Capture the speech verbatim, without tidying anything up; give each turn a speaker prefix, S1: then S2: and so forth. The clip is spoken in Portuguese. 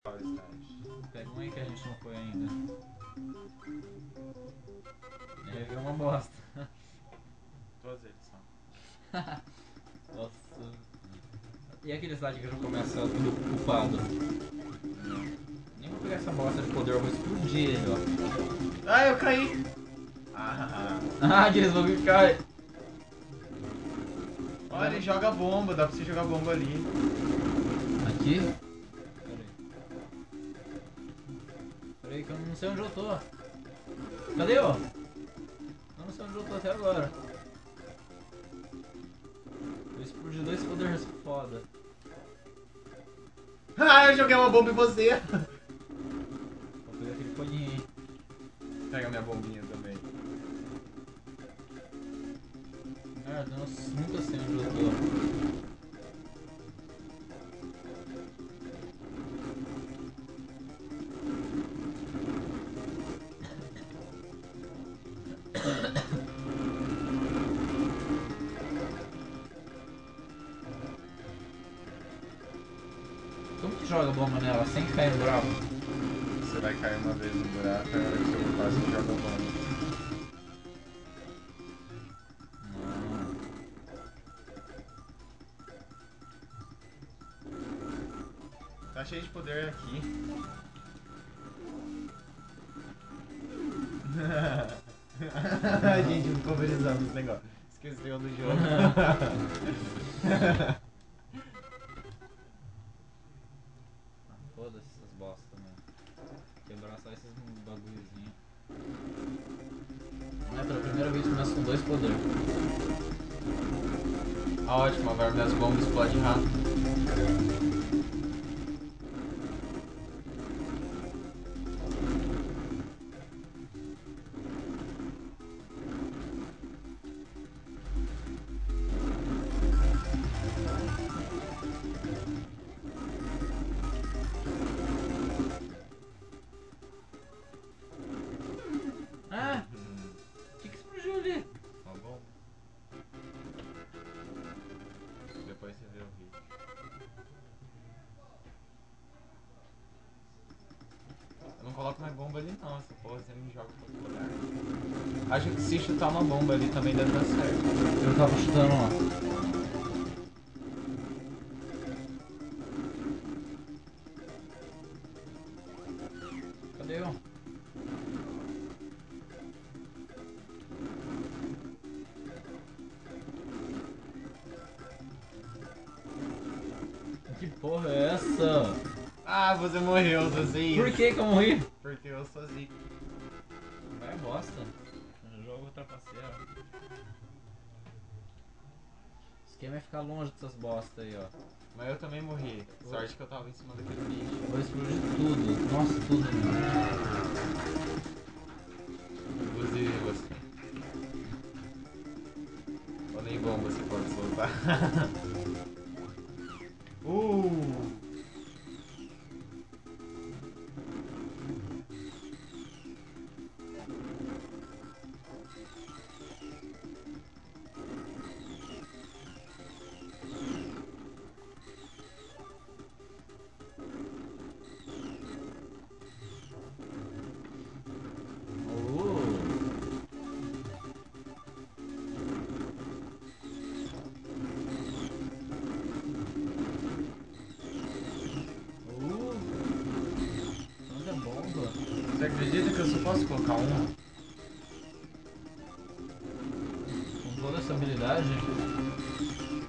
S1: Pega um aí que a gente não foi ainda. É, viu uma bosta.
S2: Todos eles são.
S1: Nossa. E aquele slide que já começa tudo upado? Nem vou pegar essa bosta de poder, eu vou explodir ele, ó.
S2: Ah, eu caí! Ah,
S1: Ah, aqueles bagulho que cai.
S2: olha, ele joga bomba, dá pra você jogar bomba ali.
S1: Aqui? Peraí. Peraí que eu não sei onde eu tô. Cadê eu? Eu não sei onde eu tô até agora. Eu explodi dois poderes foda.
S2: Ah, eu joguei uma bomba em você!
S1: Vou pegar aquele foguinho aí.
S2: Pega minha bombinha também.
S1: Merda, eu não- nunca sei onde eu tô. Como que joga bomba nela sem cair no buraco?
S2: Você vai cair uma vez no buraco, a hora que você passa, você joga bomba.
S1: Não.
S2: Tá cheio de poder aqui. A gente não conversando esse negócio. Esqueceu do jogo.
S1: Ah, foda-se essas bosta, mano. Quebrar só esses bagulhozinhos. Não é pela primeira vez que começa com dois poderes.
S2: Ah, ótimo, agora minhas bombas explodem rápido.
S1: Ah! O que que explodiu ali?
S2: Uma bomba. Depois você vê o vídeo. Eu não coloco mais bomba ali não, essa porra você me joga pra outro lugar. Acho que se chutar uma bomba ali também deve dar certo.
S1: Eu tava chutando lá. Cadê eu? Que porra é essa?
S2: Ah, você morreu, você
S1: Por que que eu morri?
S2: Porque eu sou zica.
S1: Vai bosta. Jogo trapaceiro. O esquema é ficar longe dessas bosta aí, ó.
S2: Mas eu também morri. Sorte que eu tava em cima daquele bicho.
S1: Eu vou explodir tudo. Nossa, tudo mesmo.
S2: Inclusive você. Ou nem bomba você pode soltar. uh! Você acredita que eu só posso colocar um?
S1: Com toda essa habilidade?